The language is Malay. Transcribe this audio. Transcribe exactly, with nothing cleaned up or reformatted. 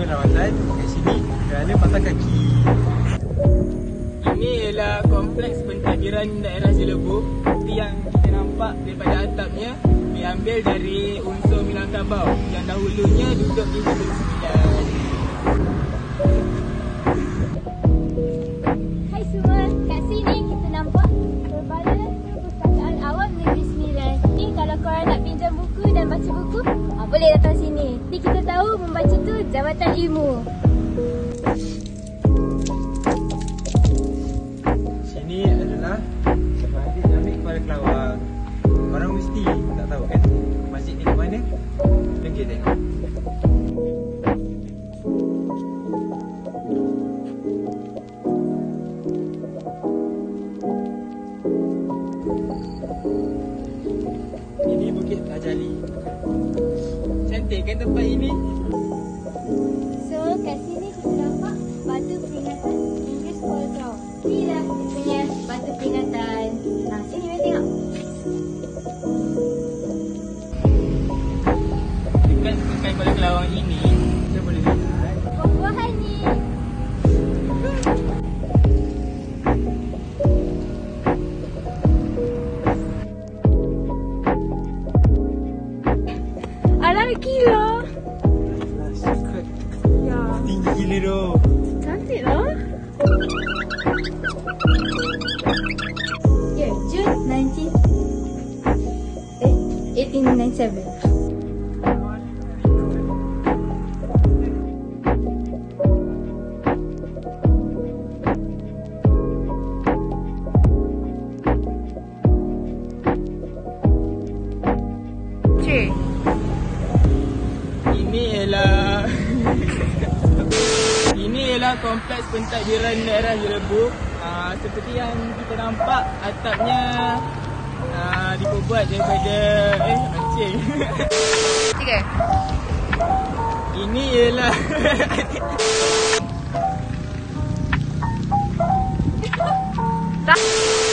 rawatan kat sini kerana patah kaki. Ini ialah kompleks pentadbiran daerah Jelebur. Seperti yang kita nampak daripada atapnya diambil dari unsur Minangkabau yang dahulunya duduk di Negeri Sembilan. Hai semua, kat sini kita nampak Perbalan Perpustakaan Awam Negeri Sembilan. Ni kalau korang nak pinjam buku dan baca buku, ha, boleh datang sini. Ni kita tahu membaca tu jabatan ilmu. Sini adalah Masjid Jami Kepala Kelawar. Korang mesti tak tahu kan masjid ni kat mana? Jom kita tengok. Ini Bukit Tajali. Cantik kan tempat ini? So, kat sini kita nampak batu peringatan English World War. Inilah dia punya batu peringatan. Ha, sini mari tengok. Dekat Sungai Kuala Kelawang ini, Kita boleh lihat Buah-buahan ni. Alah, gila. secret Ya, tinggi gila tu. cantik lah. Ya, Jun nineteen eh eighteen ninety-seven. Cik. ini ialah ini ialah kompleks pentadbiran daerah Jelebur. Uh, seperti yang kita nampak atapnya uh, diperbuat daripada eh anjing. Tiga. Ini ialah Tak.